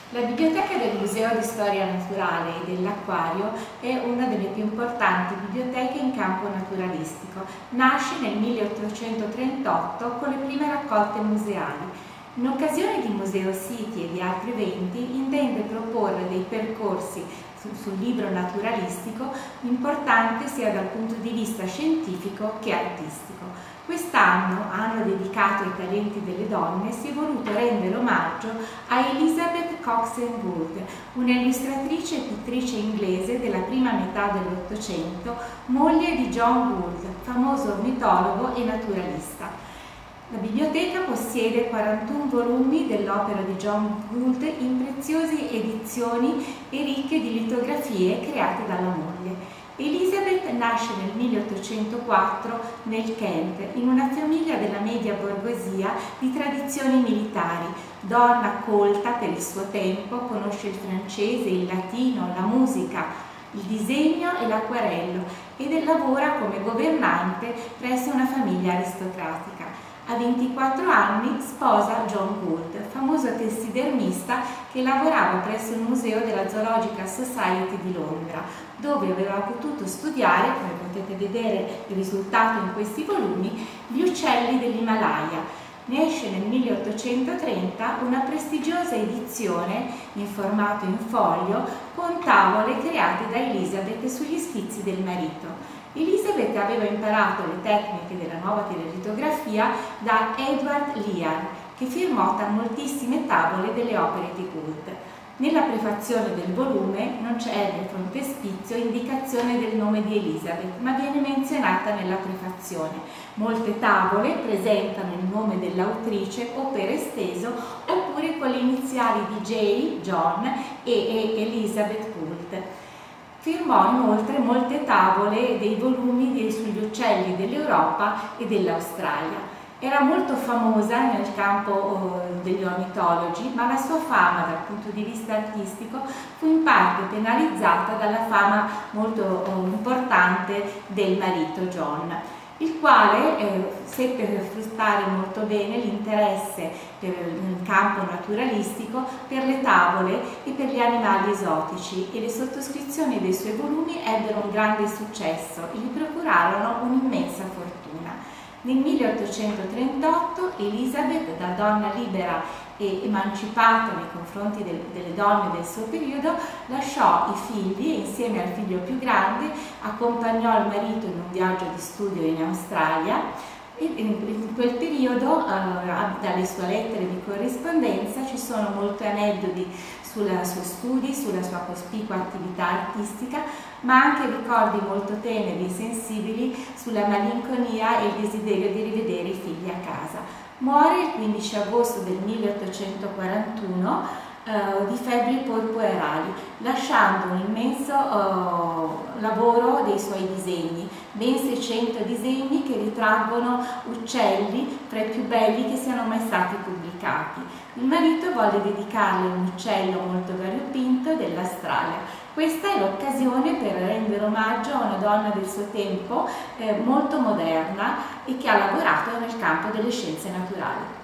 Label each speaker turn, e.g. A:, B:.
A: La biblioteca del Museo di Storia Naturale e dell'Acquario è una delle più importanti biblioteche in campo naturalistico. Nasce nel 1838 con le prime raccolte museali. In occasione di Museo City e di altri eventi intende proporre dei percorsi sul libro naturalistico importante sia dal punto di vista scientifico che artistico. Quest'anno, anno dedicato ai talenti delle donne, si è voluto rendere omaggio a Elizabeth Coxon-Gould, una illustratrice e pittrice inglese della prima metà dell'Ottocento, moglie di John Gould, famoso ornitologo e naturalista. La biblioteca possiede 41 volumi dell'opera di John Gould in preziose edizioni e ricche di litografie create dalla moglie. Elizabeth nasce nel 1804 nel Kent, in una famiglia della media borghesia di tradizioni militari. Donna colta per il suo tempo, conosce il francese, il latino, la musica, il disegno e l'acquarello ed lavora come governante presso una famiglia aristocratica. A 24 anni sposa John Gould, famoso tassidermista che lavorava presso il Museo della Zoological Society di Londra, dove aveva potuto studiare, come potete vedere il risultato in questi volumi, gli uccelli dell'Himalaya. Ne esce nel 1830 una prestigiosa edizione in formato in foglio con tavole create da Elizabeth sugli schizzi del marito. Elizabeth aveva imparato le tecniche della nuova litografia da Edward Lear, che firmò moltissime tavole delle opere di Gould. Nella prefazione del volume non c'è nel frontespizio indicazione del nome di Elizabeth, ma viene menzionata nella prefazione. Molte tavole presentano il nome dell'autrice o per esteso oppure con le iniziali di J, John e Elizabeth Gould. Firmò inoltre molte tavole dei volumi sugli uccelli dell'Europa e dell'Australia. Era molto famosa nel campo degli ornitologi, ma la sua fama dal punto di vista artistico fu in parte penalizzata dalla fama molto importante del marito John, il quale seppe fruttare molto bene l'interesse nel campo naturalistico per le tavole e per gli animali esotici, e le sottoscrizioni dei suoi volumi ebbero un grande successo e gli procurarono un'immensa fortuna. Nel 1838 Elizabeth, da donna libera e emancipata nei confronti delle donne del suo periodo, lasciò i figli e insieme al figlio più grande accompagnò il marito in un viaggio di studio in Australia. E in quel periodo, dalle sue lettere di corrispondenza, ci sono molti aneddoti sui suoi studi, sulla sua cospicua attività artistica, ma anche ricordi molto teneri e sensibili sulla malinconia e il desiderio di rivedere i figli a casa. Muore il 15 agosto del 1841 di febbri porpoerali, lasciando un immenso lavoro dei suoi disegni, ben 600 disegni che ritraggono uccelli fra i più belli che siano mai stati pubblicati. Il marito volle dedicarle un uccello molto variopinto dell'Australia. Questa è l'occasione per rendere omaggio a una donna del suo tempo molto moderna e che ha lavorato nel campo delle scienze naturali.